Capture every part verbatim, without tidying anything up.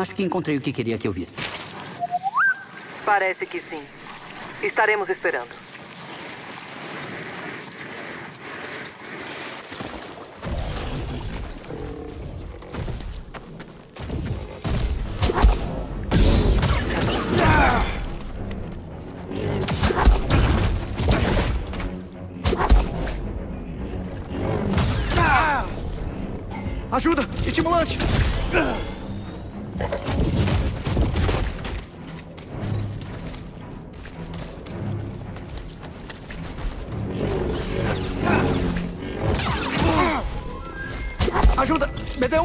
Acho que encontrei o que queria que eu visse. Parece que sim. Estaremos esperando. Ajuda! Estimulante! Ajuda! B D um!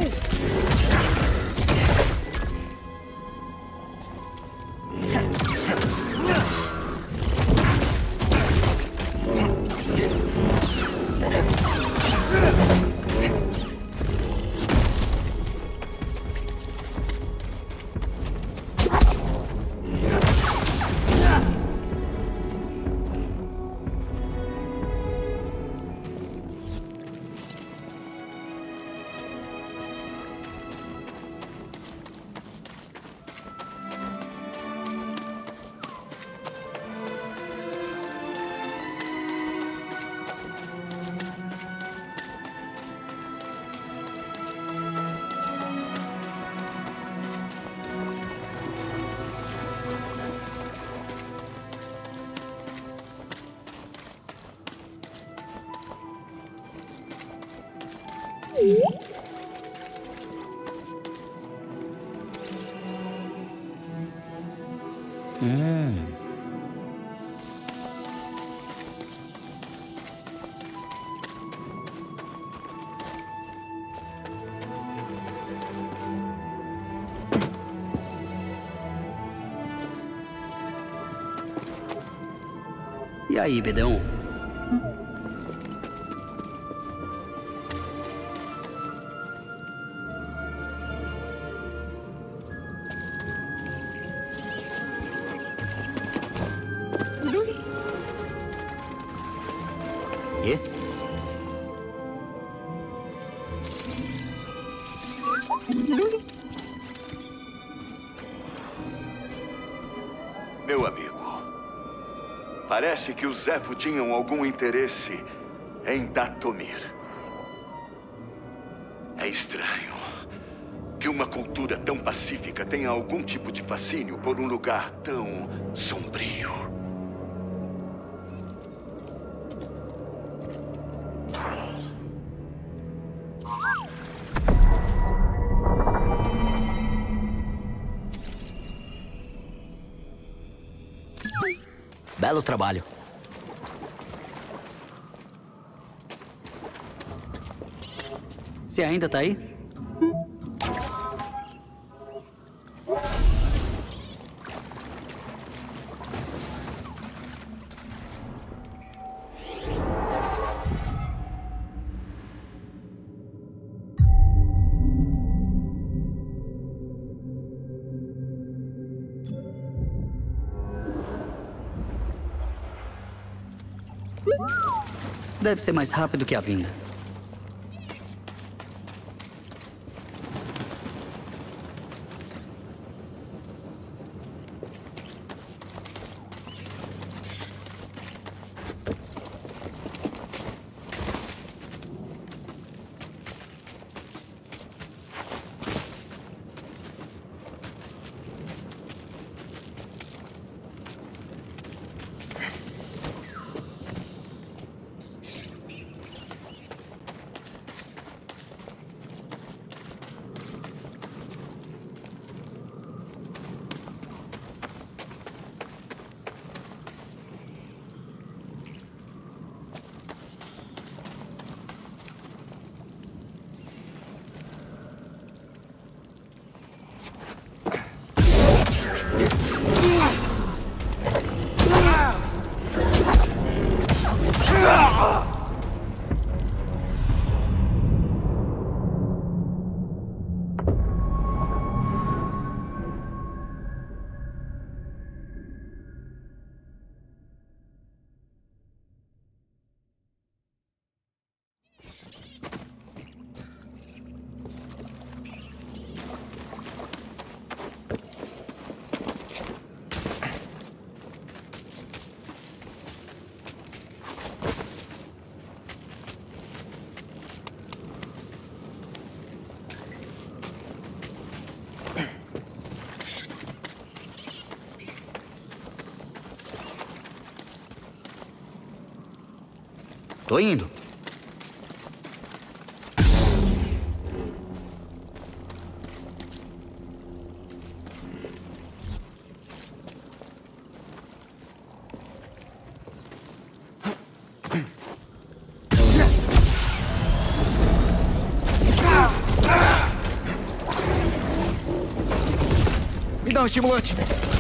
Hum. E aí, B D um? Quê? Meu amigo, parece que os Zeffo tinham algum interesse em Dathomir. É estranho que uma cultura tão pacífica tenha algum tipo de fascínio por um lugar tão sombrio. Belo trabalho. Você ainda tá aí? Deve ser mais rápido que a vinda. Tô indo. Me dá um estimulante.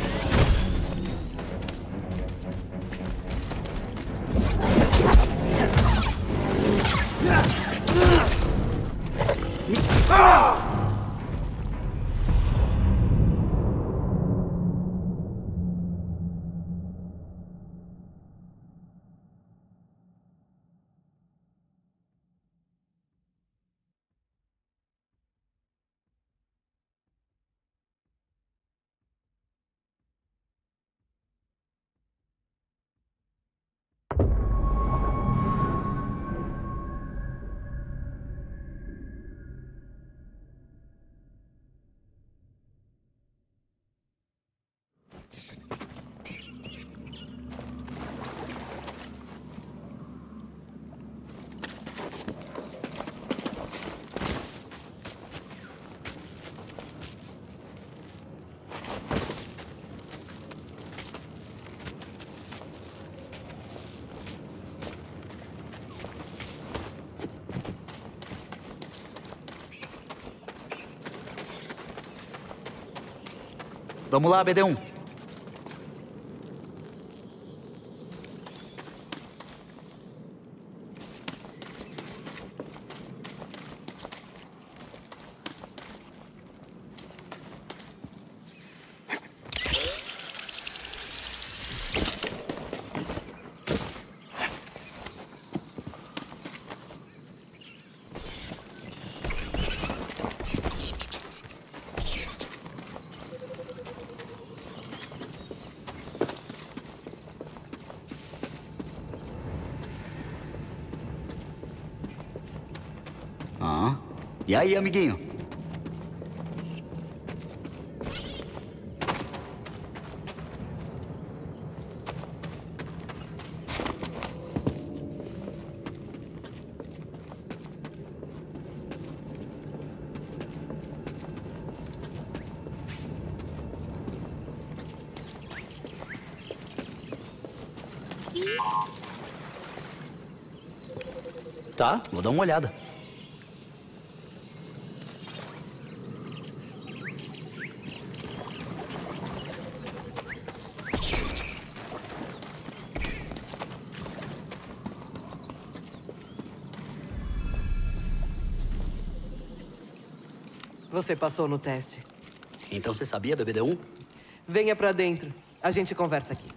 Vamos lá, B D um. Ah, e aí, amiguinho? Tá, vou dar uma olhada. Você passou no teste. Então você sabia do B D um? Venha pra dentro. A gente conversa aqui.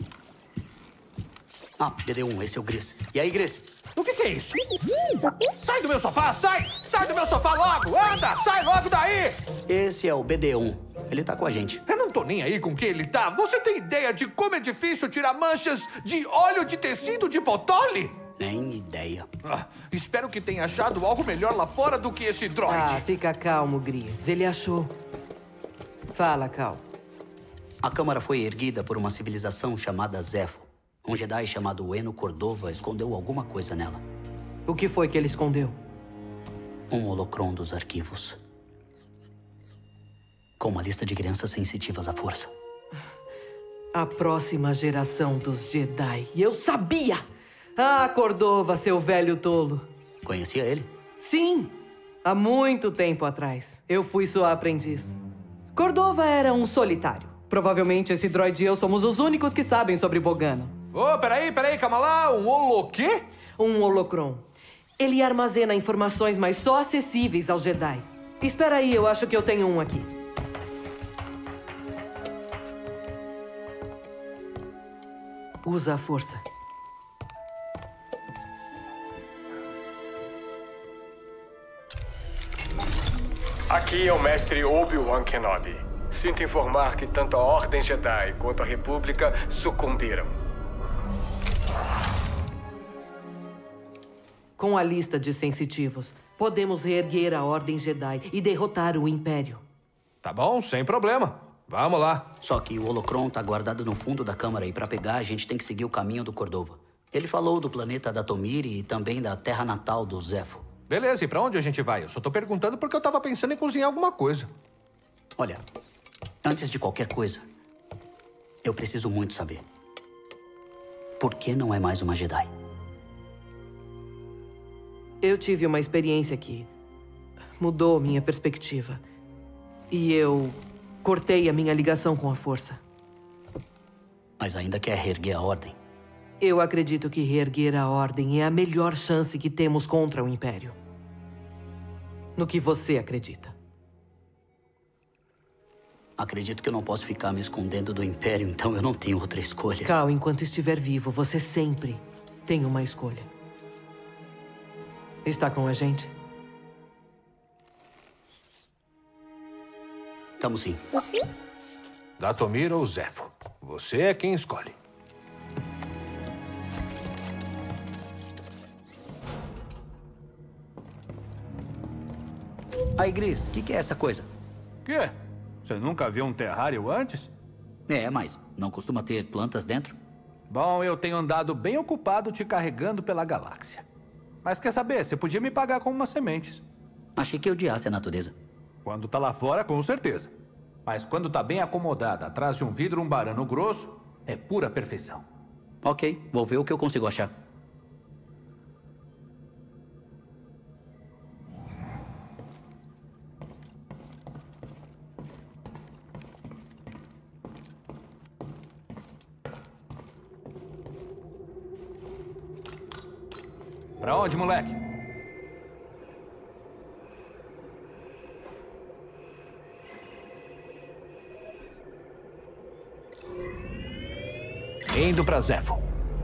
Ah, B D um, esse é o Gris. E aí, Gris? O que que é isso? Sai do meu sofá, sai! Sai do meu sofá logo! Anda, sai logo daí! Esse é o B D um. Ele tá com a gente. Eu não tô nem aí com quem ele tá. Você tem ideia de como é difícil tirar manchas de óleo de tecido de Potoli? Nem ideia. Ah, espero que tenha achado algo melhor lá fora do que esse droide. Ah, fica calmo, Gris. Ele achou. Fala, Cal. A câmara foi erguida por uma civilização chamada Zefo. Um Jedi chamado Eno Cordova escondeu alguma coisa nela. O que foi que ele escondeu? Um holocron dos arquivos. Com uma lista de crianças sensitivas à força. A próxima geração dos Jedi. Eu sabia! Ah, Cordova, seu velho tolo. Conhecia ele? Sim, há muito tempo atrás. Eu fui sua aprendiz. Cordova era um solitário. Provavelmente esse droide e eu somos os únicos que sabem sobre Bogano. Ô, oh, peraí, peraí, calma lá. Um holo quê? Um holocron. Ele armazena informações, mas só acessíveis aos Jedi. Espera aí, eu acho que eu tenho um aqui. Usa a força. Aqui é o mestre Obi-Wan Kenobi. Sinto informar que tanto a Ordem Jedi quanto a República sucumbiram. Com a lista de sensitivos, podemos reerguer a Ordem Jedi e derrotar o Império. Tá bom, sem problema. Vamos lá. Só que o holocron tá guardado no fundo da câmara e pra pegar a gente tem que seguir o caminho do Cordova. Ele falou do planeta da Tomiri e também da terra natal do Zefo. Beleza, e pra onde a gente vai? Eu só tô perguntando porque eu tava pensando em cozinhar alguma coisa. Olha, antes de qualquer coisa, eu preciso muito saber. Por que não é mais uma Jedi? Eu tive uma experiência que mudou minha perspectiva. E eu cortei a minha ligação com a Força. Mas ainda quer reerguer a Ordem? Eu acredito que reerguer a Ordem é a melhor chance que temos contra o Império. No que você acredita? Acredito que eu não posso ficar me escondendo do Império, então eu não tenho outra escolha. Cal, enquanto estiver vivo, você sempre tem uma escolha. Está com a gente? Estamos sim. Datomir ou Zefo? Você é quem escolhe. Aí, Gris, o que, que é essa coisa? Quê? Você nunca viu um terrário antes? É, mas não costuma ter plantas dentro? Bom, eu tenho andado bem ocupado te carregando pela galáxia. Mas quer saber, você podia me pagar com umas sementes. Achei que odiasse a natureza. Quando tá lá fora, com certeza. Mas quando tá bem acomodada atrás de um vidro umbarano grosso, é pura perfeição. Ok, vou ver o que eu consigo achar. Pra onde, moleque? Indo pra Zefo.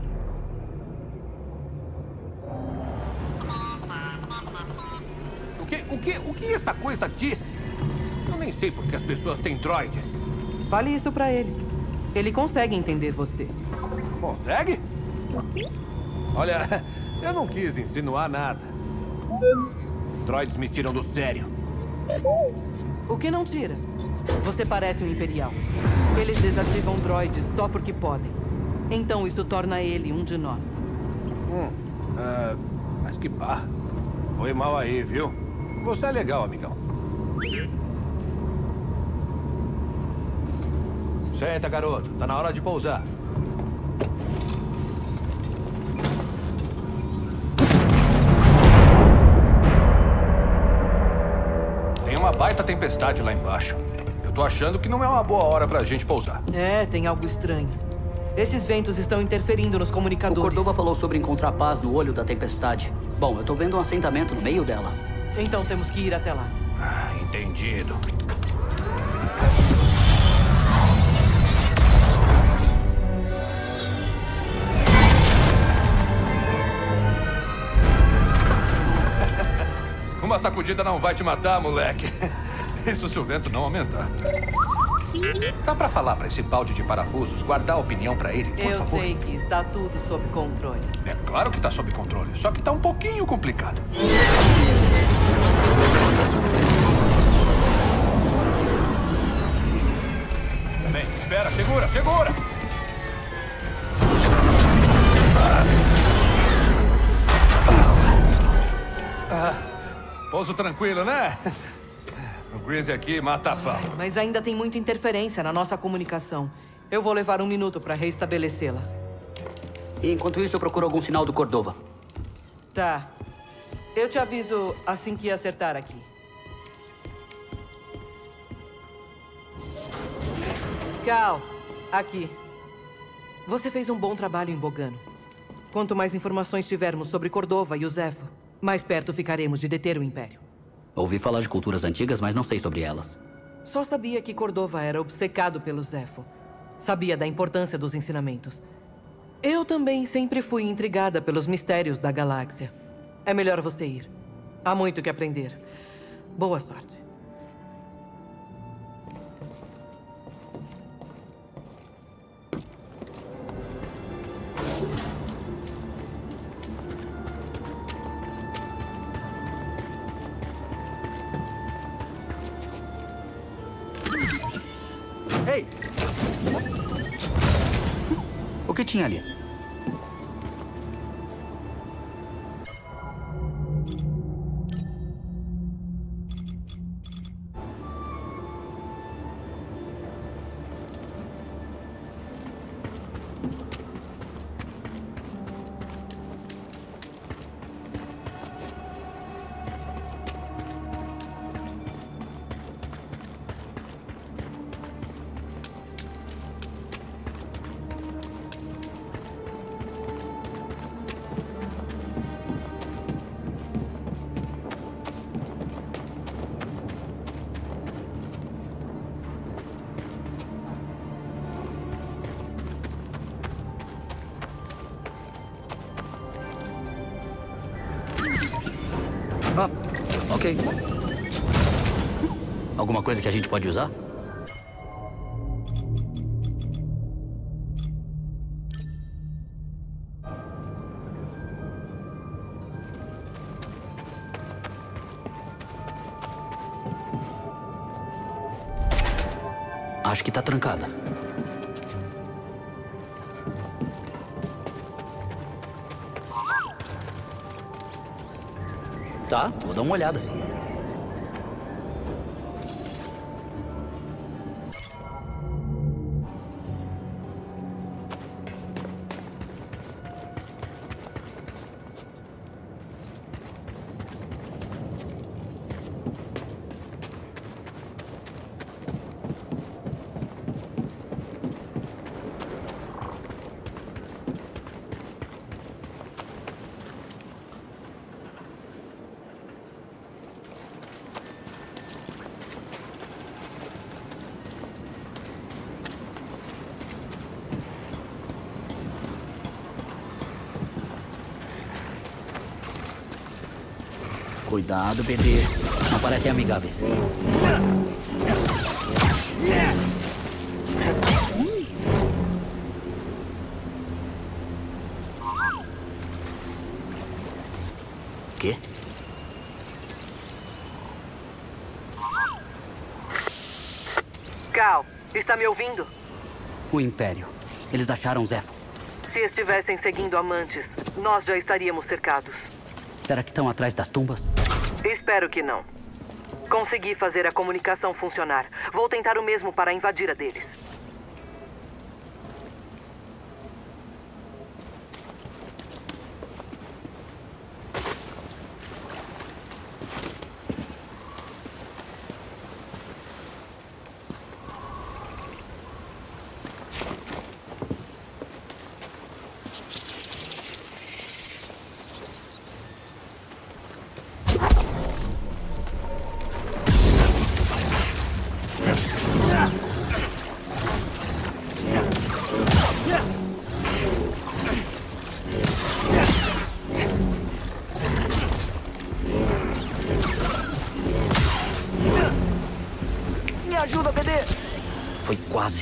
O que, o que, o que essa coisa disse? Eu nem sei porque as pessoas têm droides. Fale isso pra ele. Ele consegue entender você. Consegue? Olha, eu não quis insinuar nada. Droids me tiram do sério. O que não tira? Você parece um imperial. Eles desativam droids só porque podem. Então isso torna ele um de nós. Hum, ah, mas que pá. Foi mal aí, viu? Você é legal, amigão. Senta, garoto. Tá na hora de pousar. Tem uma baita tempestade lá embaixo. Eu tô achando que não é uma boa hora pra gente pousar. É, tem algo estranho. Esses ventos estão interferindo nos O comunicadores. Cordova falou sobre encontrar paz no olho da tempestade. Bom, eu tô vendo um assentamento no meio dela. Então temos que ir até lá. Ah, entendido. Uma sacudida não vai te matar, moleque. Isso se o vento não aumentar. Dá pra falar pra esse balde de parafusos guardar a opinião pra ele, por Eu favor? sei que está tudo sob controle. É claro que tá sob controle, só que tá um pouquinho complicado. Bem, espera, segura, segura! Ah, pouso tranquilo, né? O Greasy aqui mata a pau. Mas ainda tem muita interferência na nossa comunicação. Eu vou levar um minuto para restabelecê-la. E enquanto isso, eu procuro algum sinal do Cordova. Tá. Eu te aviso assim que acertar aqui. Cal, aqui. Você fez um bom trabalho em Bogano. Quanto mais informações tivermos sobre Cordova e o Zefo, mais perto ficaremos de deter o Império. Ouvi falar de culturas antigas, mas não sei sobre elas. Só sabia que Cordova era obcecado pelo Zefo. Sabia da importância dos ensinamentos. Eu também sempre fui intrigada pelos mistérios da galáxia. É melhor você ir. Há muito que aprender. Boa sorte. Ei! O que tinha ali? Ok. Alguma coisa que a gente pode usar? Acho que tá trancada. Tá, vou dar uma olhada. Cuidado, bebê. Não parecem amigáveis. Quê? Cal, está me ouvindo? O Império. Eles acharam Zefo. Se estivessem seguindo amantes, nós já estaríamos cercados. Será que estão atrás das tumbas? Espero que não. Consegui fazer a comunicação funcionar. Vou tentar o mesmo para invadir a deles. Ajuda, B D! Foi quase.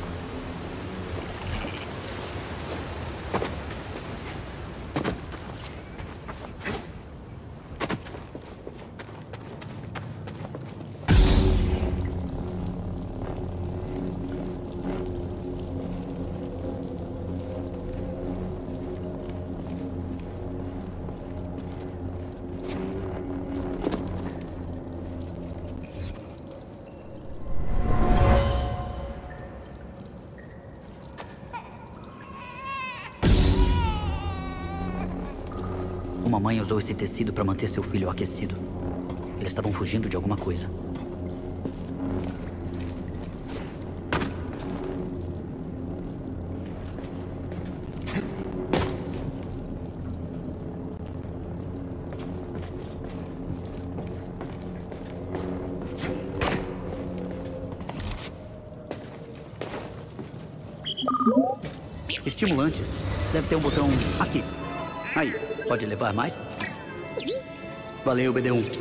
Uma mãe usou esse tecido para manter seu filho aquecido. Eles estavam fugindo de alguma coisa. Estimulantes. Deve ter um botão aqui. Aí, pode levar mais? Valeu, B D um.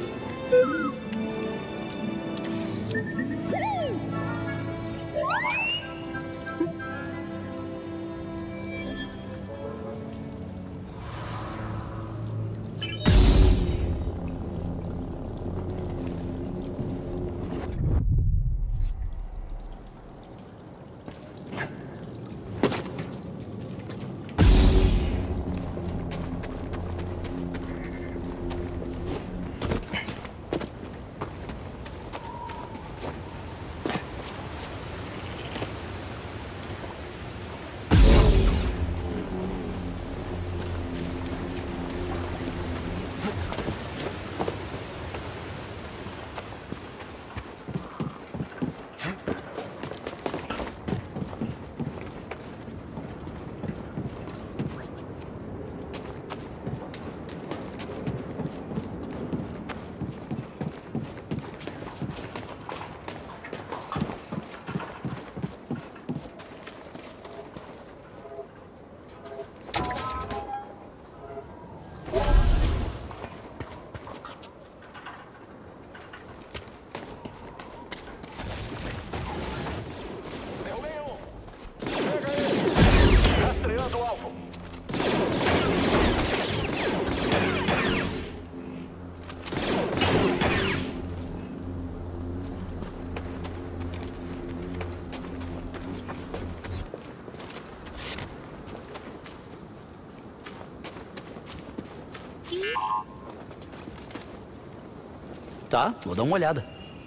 Tá, vou dar uma olhada.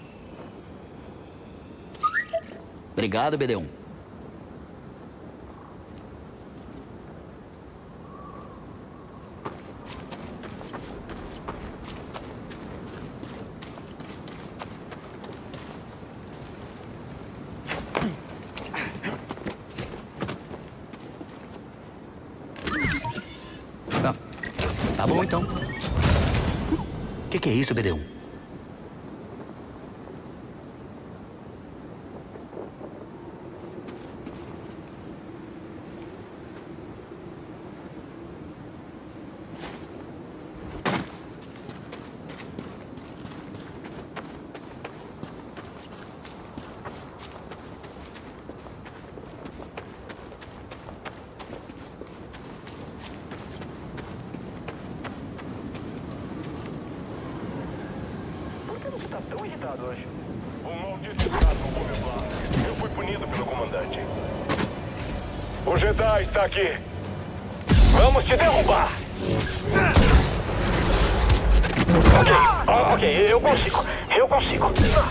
Obrigado, B D um. Tá. Tá bom, então. O que, que é isso, B D um? Hoje. Um maldito gato roubou meu plano. Eu fui punido pelo comandante. O Jedi está aqui. Vamos te derrubar. Ok, oh, ok, eu consigo. Eu consigo.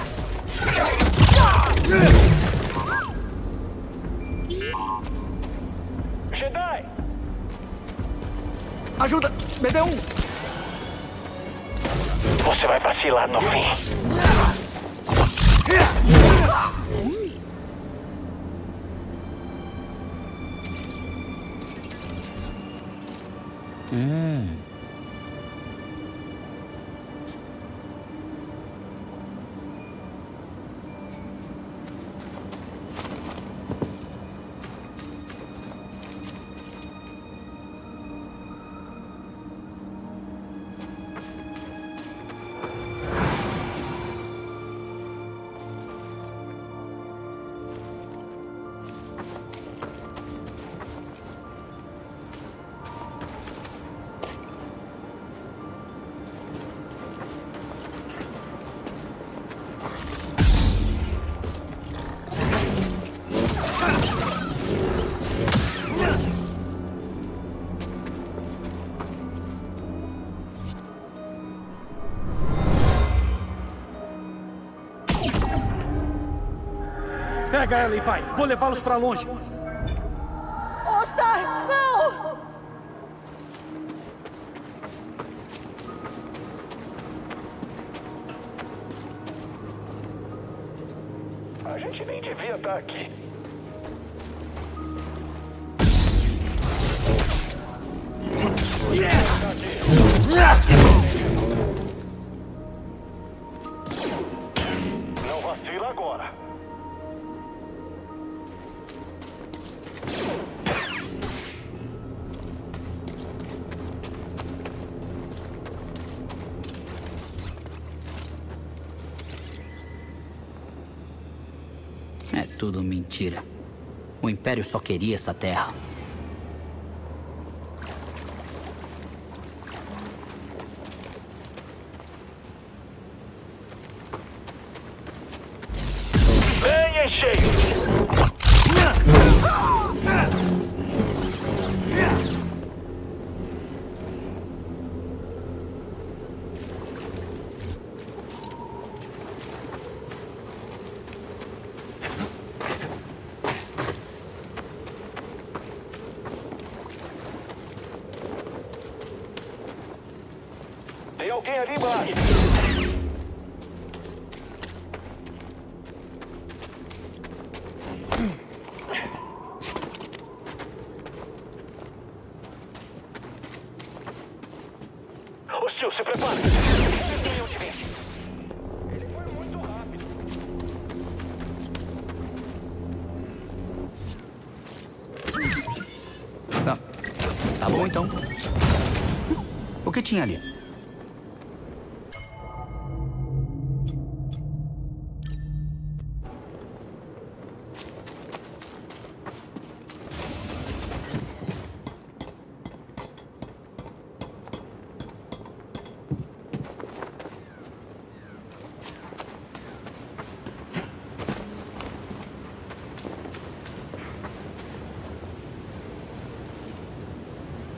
Jedi! Ajuda! B D um! Você vai vacilar no fim. Hum. Pega ela e vai. Vou levá-los pra longe. Ossar, não! A gente nem devia estar aqui. Não vacila agora. É tudo mentira. O Império só queria essa terra. Bem em cheio! Tem alguém ali embaixo. Hostil, se prepare. Ele foi muito rápido. Tá. Tá bom, então. O que tinha ali?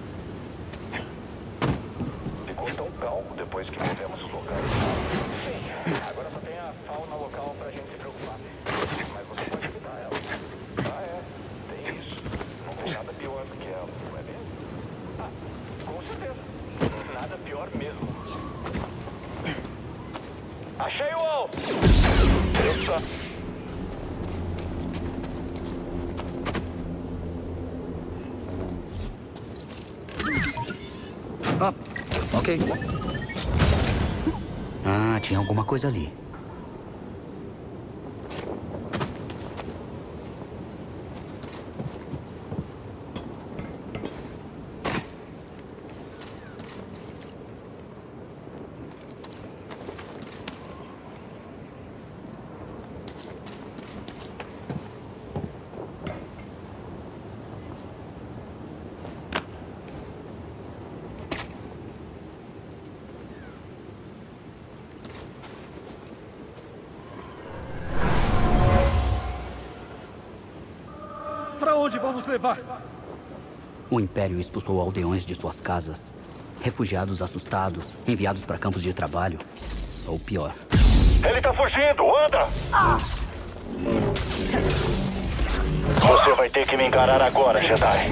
Ficou tão calmo depois que movemos os locais. Sim. Não! Eu só... Ah, ok. Ah, tinha alguma coisa ali. Para onde vamos levar? O Império expulsou aldeões de suas casas. Refugiados assustados, enviados para campos de trabalho. Ou pior. Ele tá fugindo! Anda! Você vai ter que me encarar agora, Jedi.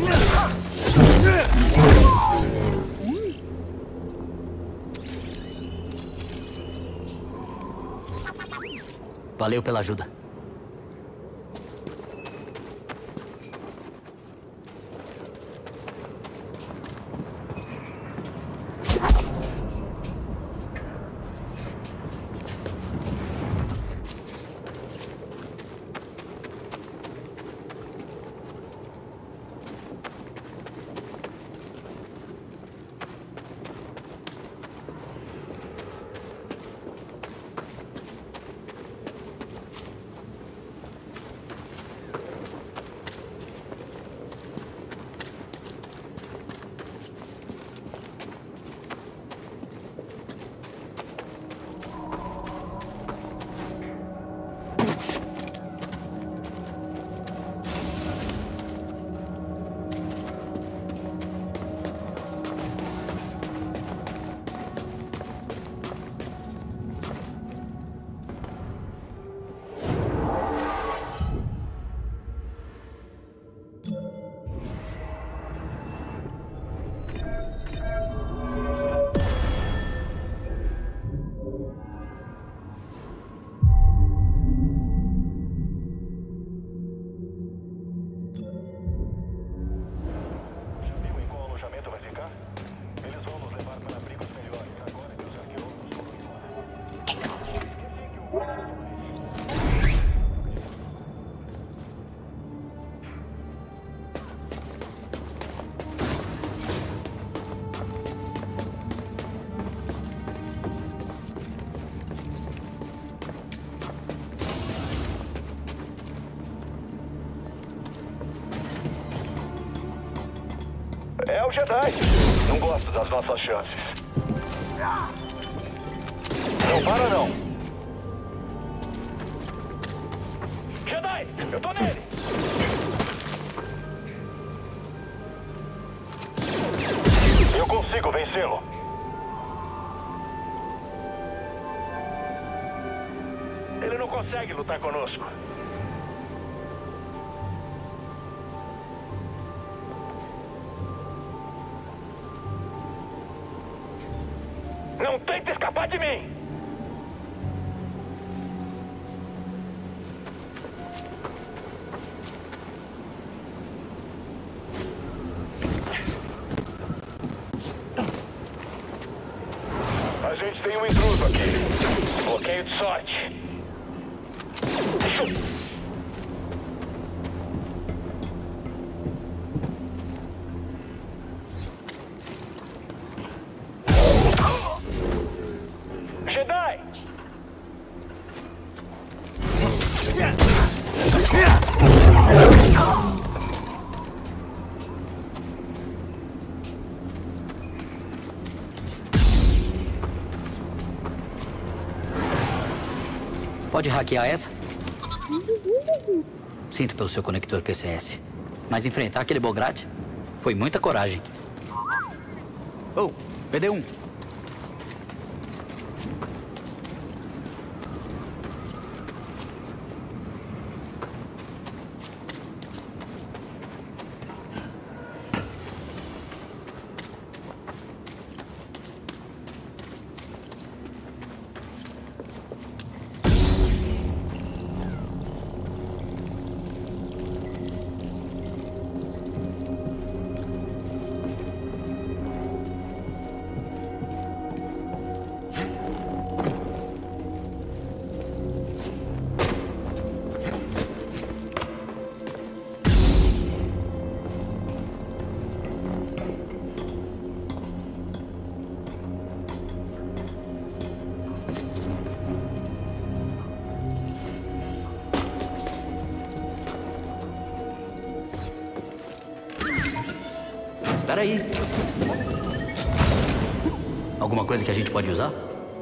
Valeu pela ajuda. É o Jedi. Não gosto das nossas chances. Não para, não. Jedi, eu tô nele. Eu consigo vencê-lo. Ele não consegue lutar conosco. Não tenta escapar de mim! A gente tem um intruso aqui. Bloqueio de sorte. Pode hackear essa? Sinto pelo seu conector P C S. Mas enfrentar aquele Bograt foi muita coragem. Oh, P D um. Peraí. Alguma coisa que a gente pode usar?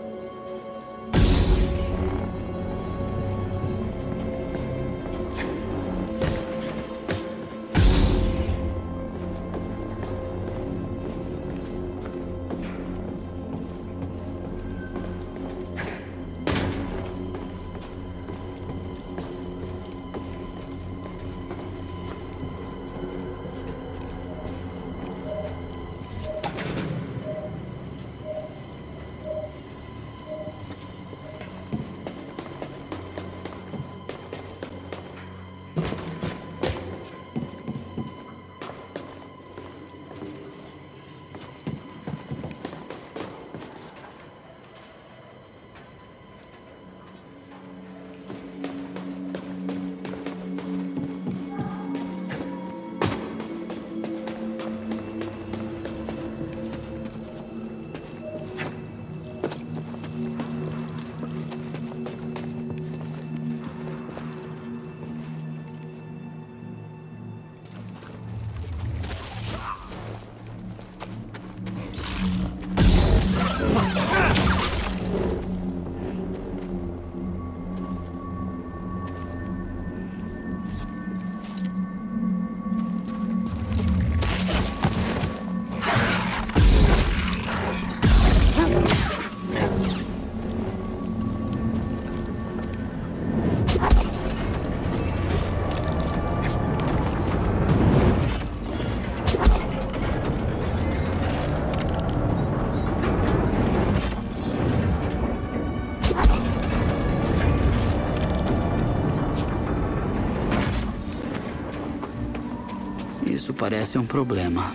Isso parece um problema.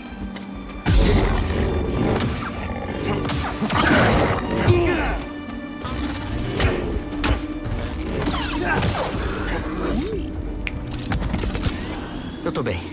Eu tô bem.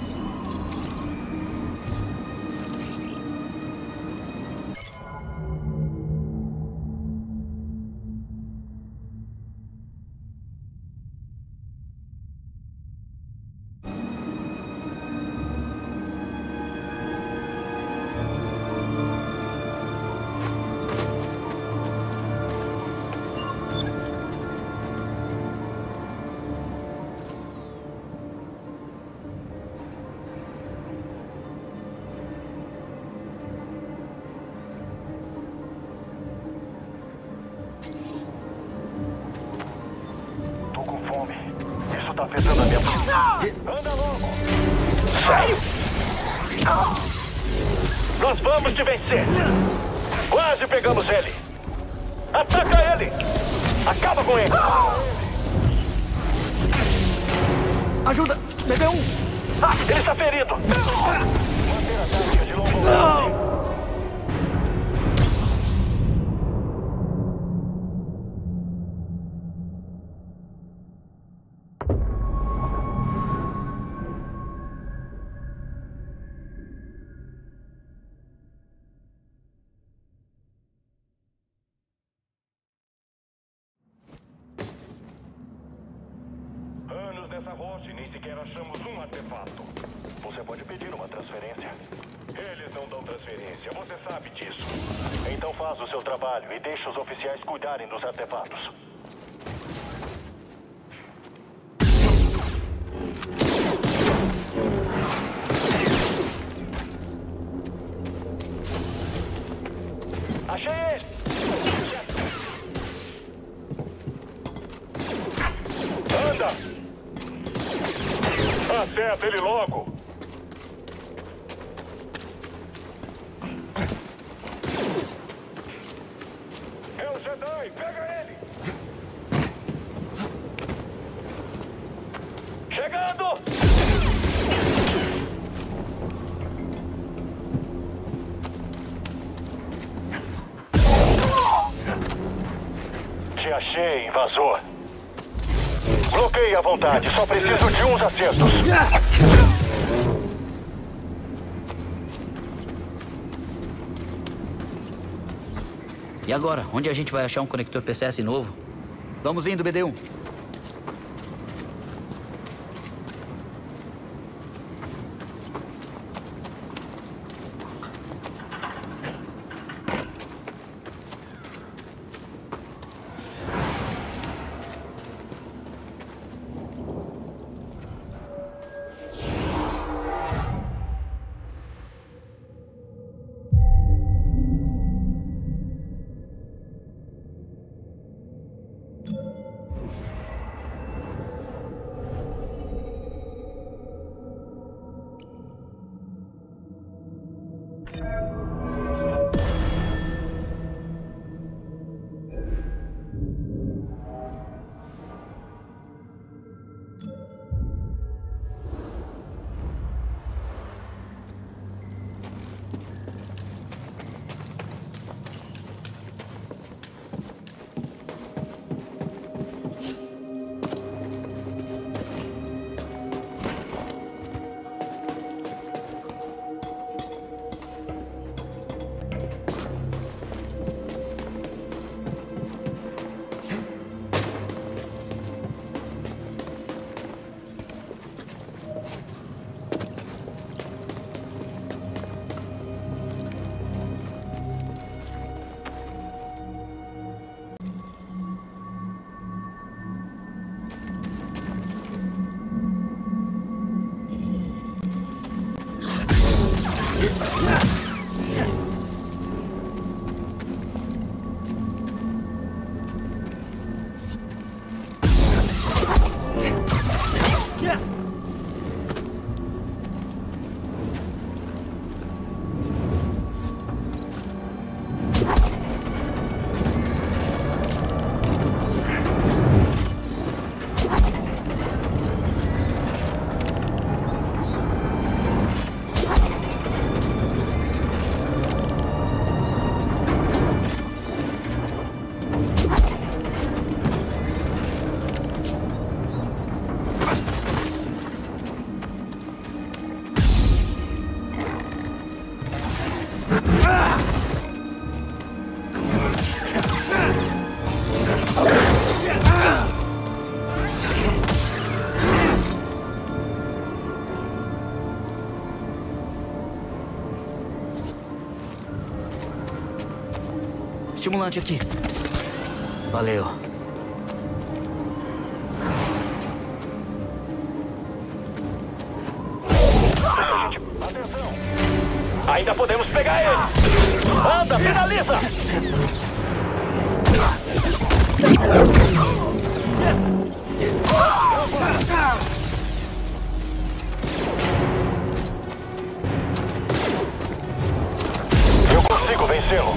Tá afetando a minha... Anda logo! Sério? Nós vamos te vencer! Quase pegamos ele! Ataca ele! Acaba com ele! Ajuda! B B um! Ah, ele está ferido! Manter a tática de longo alcance. Nessa rocha e nem sequer achamos um artefato. Você pode pedir uma transferência. Eles não dão transferência, você sabe disso. Então faz o seu trabalho e deixe os oficiais cuidarem dos artefatos. Achei ele! Anda! Acerta ele logo! É o Jedi! Pega ele! Chegando! Te achei, invasor. Bloqueie à vontade, só preciso de uns acertos. E agora? Onde a gente vai achar um conector P C S novo? Vamos indo, B D um. Estimulante aqui. Valeu. Atenção! Ainda podemos pegar ele! Anda, finaliza! Eu consigo vencê-lo!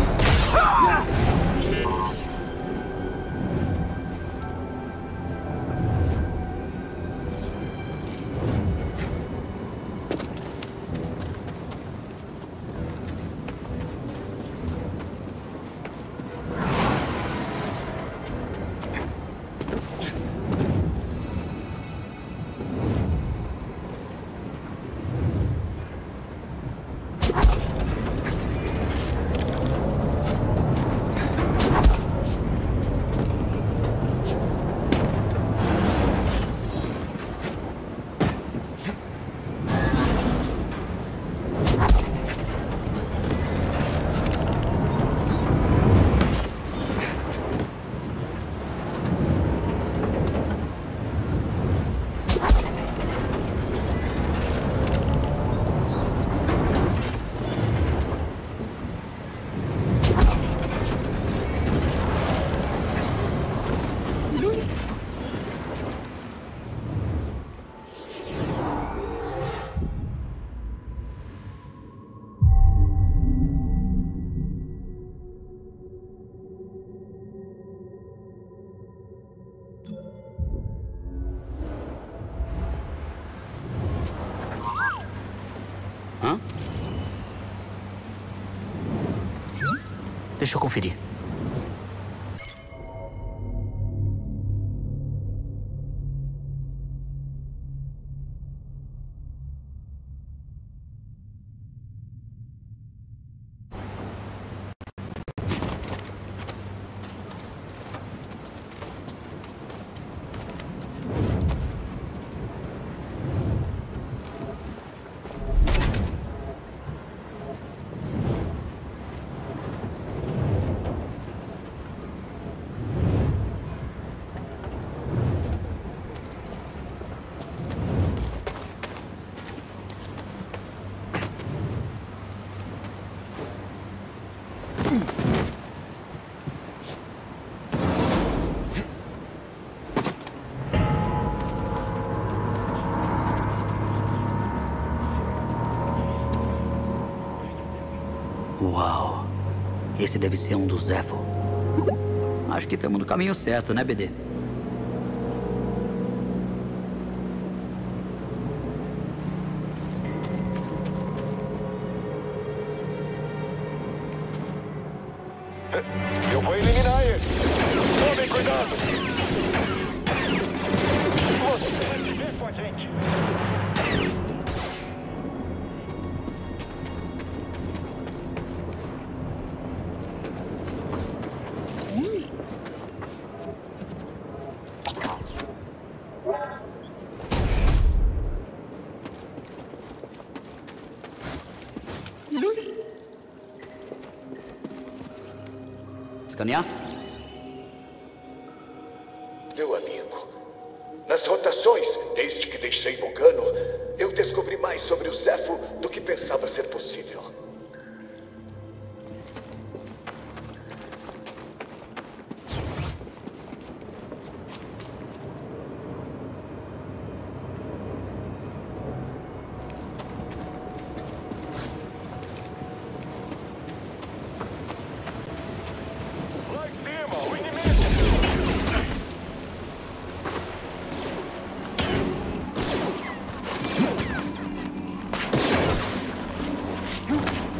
Hã? Deixa eu conferir. Uau. Esse deve ser um dos Zeffo. Acho que estamos no caminho certo, né, B D? Eu vou eliminar ele. Tomem cuidado. Você vem com a gente. Escanear? Meu amigo, nas rotações, desde que deixei Bogano, eu descobri mais sobre o Zeffo do que pensava ser possível. Lá em cima, o inimigo!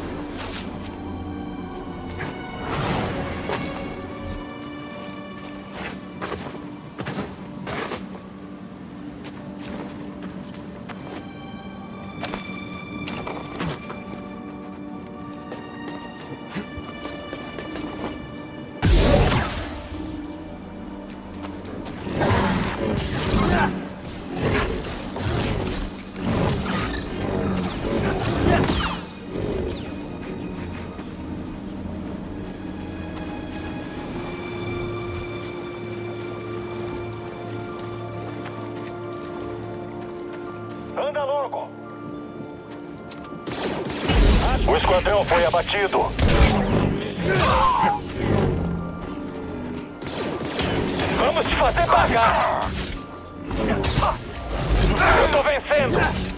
O esquadrão foi abatido. Vamos te fazer pagar. Eu tô vencendo.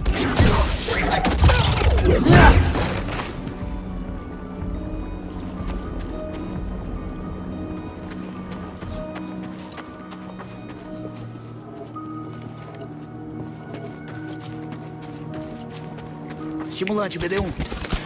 Estimulante, B D um.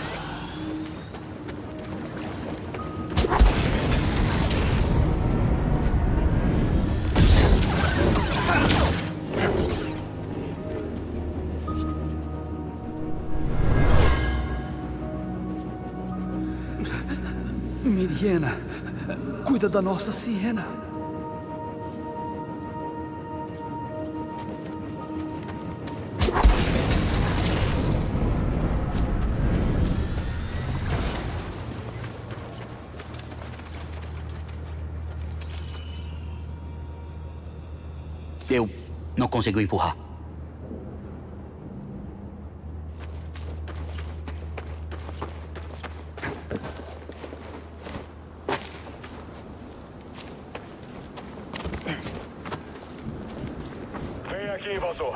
Miriena, cuida da nossa Siena. Eu não consigo empurrar. Vem aqui, invasor.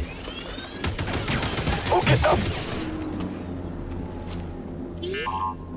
O que tá...